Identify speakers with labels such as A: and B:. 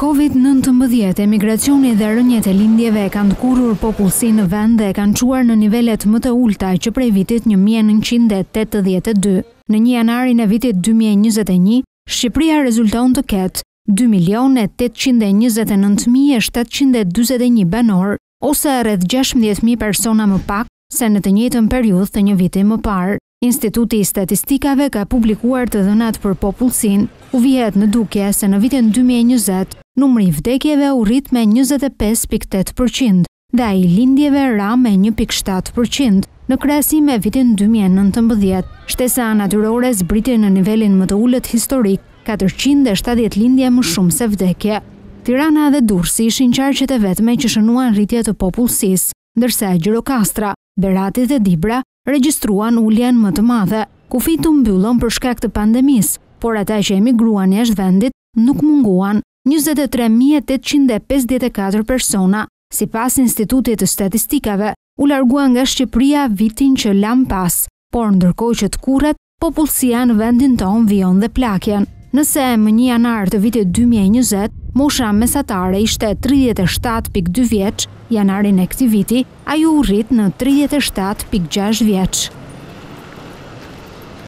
A: Covid-19, emigracioni dhe rënjet e lindjeve kanë tkurrur popullsinë në vend dhe kanë çuar në nivelet më të ulta që prej vitit 1982. Në 1 janarin e vitit 2021, Shqiperia rezulton të ketë 2.829.741 banor, ose rreth 16.000 persona më pak se në të njëjtën periudhë të një viti më parë. Instituti i Statistikave ka publikuar të dhënat për popullsinë, u vihet në dukje se në vitin 2020 numri i vdekjeve u rrit me 25.8% dhe ai i lindjeve ra me 1.7%. Në krahasim me vitin 2019, shtesa natyrore zbriti në nivelin më të ulët historik, 470 lindje më shumë se vdekje. Tirana dhe Durrësi ishin qarqet e vetme që shënuan rritje të popullsisë, ndërsa Gjirokastra, Berati dhe Dibra regjistruan uljen më të madhe. Kufit u mbyllën për shkak të pandemisë, por ata që emigruan jashtë vendit nuk munguan. 23.854 persona, sipas Institutit të Statistikave, u larguan nga Shqiperia vitin që lam pas, por ndërkohë që Tkurrët, popullsia në vendin tonë vijon dhe plakjen. Nëse më 1 janar të vitit 2020, mosha mesatare ishte 37.2 vjeç, janarin e këtij viti ajo u rrit në 37.6 vjeç.